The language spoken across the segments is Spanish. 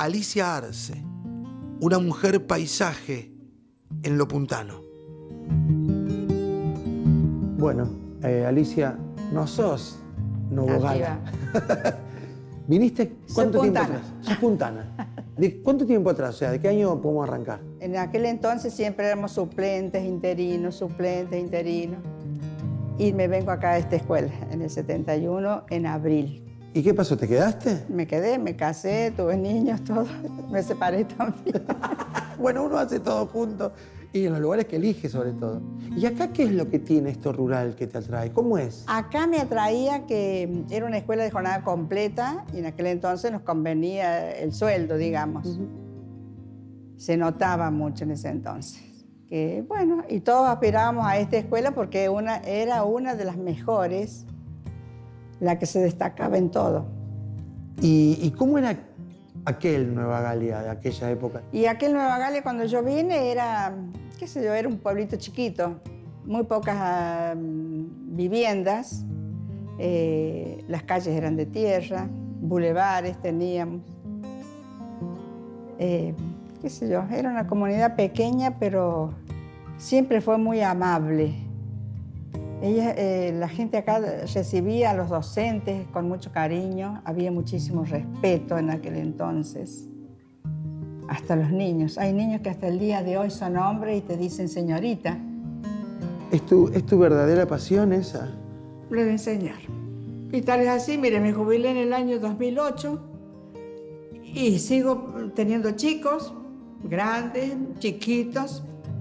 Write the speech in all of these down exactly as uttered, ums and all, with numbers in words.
Alicia Arce, una mujer paisaje en lo puntano. Bueno, eh, Alicia, no sos novogala. ¿Viniste cuánto tiempo atrás? Sos puntana. ¿De cuánto tiempo atrás? O sea, ¿de qué año podemos arrancar? En aquel entonces siempre éramos suplentes, interinos, suplentes, interinos. Y me vengo acá a esta escuela, en el setenta y uno, en abril. ¿Y qué pasó? ¿Te quedaste? Me quedé, me casé, tuve niños, todo. Me separé también. Bueno, uno hace todo junto y en los lugares que elige sobre todo. ¿Y acá qué es lo que tiene esto rural que te atrae? ¿Cómo es? Acá me atraía que era una escuela de jornada completa y en aquel entonces nos convenía el sueldo, digamos. Uh-huh. Se notaba mucho en ese entonces. Que, bueno, y todos aspirábamos a esta escuela porque una, era una de las mejores, la que se destacaba en todo. ¿Y, y cómo era aquel Nueva Galia de aquella época? Y aquel Nueva Galia cuando yo vine era, qué sé yo, era un pueblito chiquito, muy pocas um, viviendas, eh, las calles eran de tierra, bulevares teníamos, eh, qué sé yo, era una comunidad pequeña pero siempre fue muy amable. Ella, eh, la gente acá recibía a los docentes con mucho cariño, había muchísimo respeto en aquel entonces. Hasta los niños. Hay niños que hasta el día de hoy son hombres y te dicen señorita. ¿Es tu, es tu verdadera pasión esa? Lo de enseñar. Y tal es así, mire, me jubilé en el año dos mil ocho y sigo teniendo chicos, grandes, chiquitos.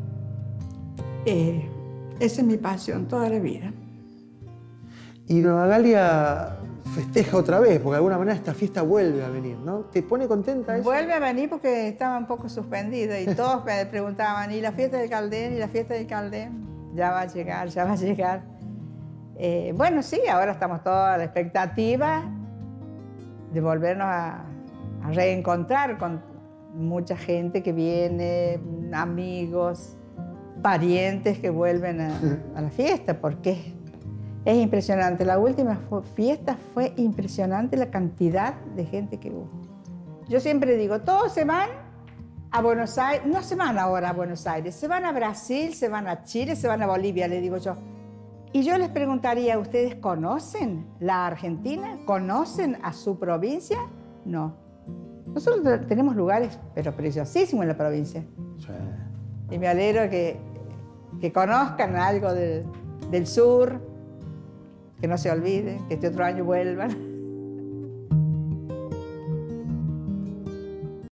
Eh, Esa es mi pasión toda la vida. Y Nueva Galia festeja otra vez, porque de alguna manera esta fiesta vuelve a venir, ¿no? ¿Te pone contenta eso? Vuelve a venir porque estaba un poco suspendida y todos me preguntaban, ¿y la fiesta del Caldén? ¿Y la fiesta del Caldén? Ya va a llegar, ya va a llegar. Eh, bueno, sí, ahora estamos todos a la expectativa de volvernos a, a reencontrar con mucha gente que viene, amigos, parientes que vuelven a, a la fiesta, porque es impresionante. La última fiesta fue impresionante la cantidad de gente que hubo. Yo siempre digo, todos se van a Buenos Aires, no se van ahora a Buenos Aires, se van a Brasil, se van a Chile, se van a Bolivia, le digo yo. Y yo les preguntaría, ¿ustedes conocen la Argentina? ¿Conocen a su provincia? No. Nosotros tenemos lugares, pero preciosísimos en la provincia. Sí. Y me alegro que que conozcan algo de, del sur, que no se olviden, que este otro año vuelvan.